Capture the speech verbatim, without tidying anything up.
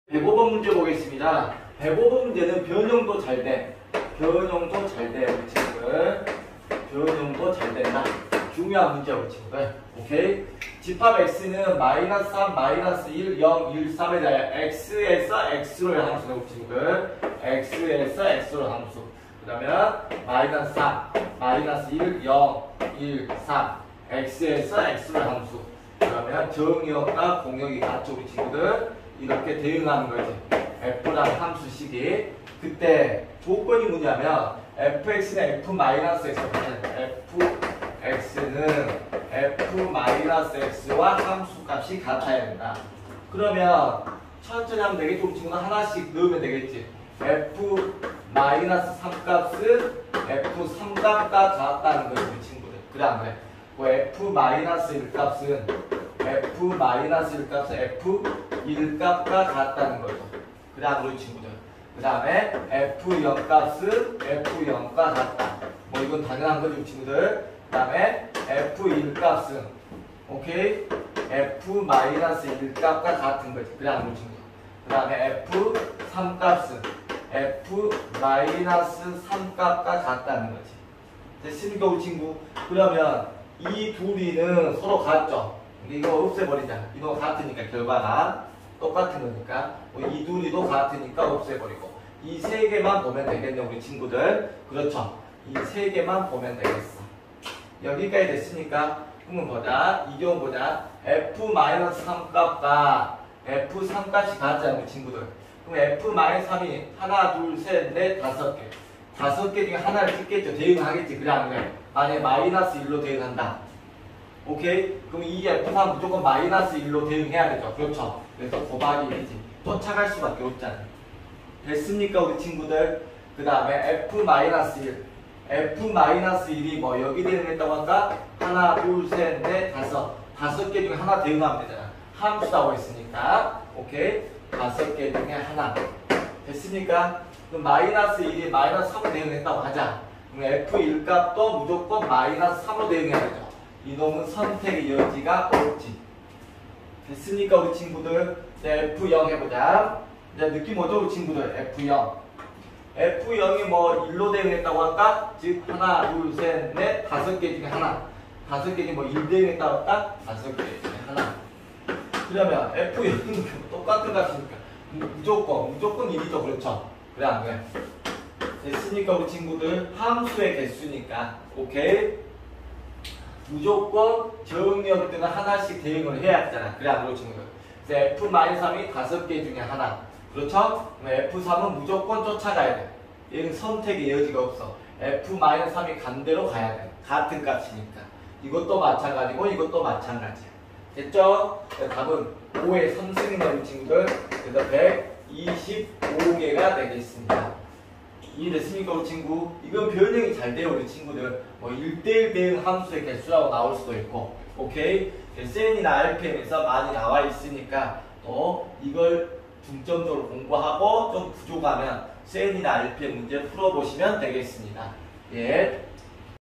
백오 번 문제 보겠습니다. 백오 번 문제는 변형도 잘 돼. 변형도 잘 돼, 우리 친구들. 변형도 잘 된다. 중요한 문제야, 우리 친구들. 오케이? 집합 x는 마이너스 삼, 마이너스 일, 영, 일, 삼에 대해 x에서 x로 함수네, 우리 친구들. x에서 x로 함수. 그 다음에 마이너스 삼, 마이너스 일, 영, 일, 삼. x에서 x로 함수. 그러면 정의역과 공역이 같죠, 우리 친구들. 이렇게 대응하는 거지. f랑 함수식이. 그때 조건이 뭐냐면 fx는 f-x fx는 f-x와 함수값이 같아야 된다. 그러면 천천히 하면 되겠지. 우리 친구는 하나씩 넣으면 되겠지. f-삼 값은 에프 삼 값과 같다는 거지, 우리 친구들. 그래 안 그래? 뭐 f-일 값은 f-일 값은 에프 일 값과 같다는 거죠. 그래 안 그래, 친구들. 그 다음에 에프 영 값은 에프 영과 같다. 뭐 이건 당연한 거죠, 친구들. 그 다음에 에프 일 값은 오케이? 에프 일 값과 같은 거지. 그래 안 그래, 친구들. 그 다음에 에프 삼 값은 에프 삼 값과 같다는 거지. 됐습니까, 우리 친구? 그러면 이 둘이는 서로 같죠? 이거 없애버리자. 이거 같으니까 결과가 똑같은 거니까 이 둘이도 같으니까 없애버리고 이 세 개만 보면 되겠네, 우리 친구들. 그렇죠? 이 세 개만 보면 되겠어. 여기까지 됐으니까 그러면 보자. 이 경우 보자. 에프 삼 값과 에프 삼 값이 같잖아, 우리 친구들. 그럼 에프 삼이 하나, 둘, 셋, 넷, 다섯 개. 다섯 개 중에 하나를 찍겠죠. 대응하겠지. 그래 안 그래? 만약에 마이너스 일로 대응한다. 오케이? 그럼 이 에프 삼 무조건 마이너스 일로 대응해야 되죠. 그렇죠? 그래서 곱하기 일이지. 쫓아갈 수밖에 없잖아. 됐습니까, 우리 친구들? 그 다음에 에프 일. 에프 일이 뭐 여기 대응했다고 할까? 하나, 둘, 셋, 넷, 다섯. 다섯 개 중에 하나 대응하면 되잖아. 함수라고 했으니까. 오케이? 다섯 개 중에 하나. 됐습니까? 그럼 마이너스 일이 마이너스 삼으로 대응했다고 하자. 그럼 에프 일 값도 무조건 마이너스 삼으로 대응해야 되죠. 이놈은 선택의 여지가 없지. 됐습니까, 우리 친구들? 이제 에프 영 해보자. 이제 느낌 오죠, 우리 친구들? 에프 영. 에프 영이 뭐 일로 대응했다고 할까? 즉 하나, 둘, 셋, 넷, 다섯 개 중에 하나. 다섯 개 중에 뭐 일 대응했다고 할까? 다섯 개 중에 하나. 그러면 에프 영은 똑같은 값이니까 무조건, 무조건 일이죠, 그렇죠? 그래 안 그래? 됐습니까, 우리 친구들? 함수의 개수니까. 오케이? 무조건 정의역 때는 하나씩 대응을 해야 되잖아. 그래 안 그래, 친구들? 그래서 에프 삼이 다섯 개 중에 하나. 그렇죠? 그럼 에프 삼은 무조건 쫓아가야 돼. 얘는 선택의 여지가 없어. 에프 삼이 간대로 가야 돼. 같은 값이니까. 이것도 마찬가지고 이것도 마찬가지야. 됐죠? 답은 오의 삼 승이네, 우리 친구들. 그래서 백이십오 개가 되겠습니다. 이해됐습니까, 우리 친구? 이건 변형이 잘 돼요, 우리 친구들. 뭐 일 대일 대응 함수의 개수라고 나올 수도 있고. 오케이? 센이나 알피엠에서 많이 나와 있으니까 또 이걸 중점적으로 공부하고 좀 부족하면 센이나 알피엠 문제 풀어보시면 되겠습니다. 예.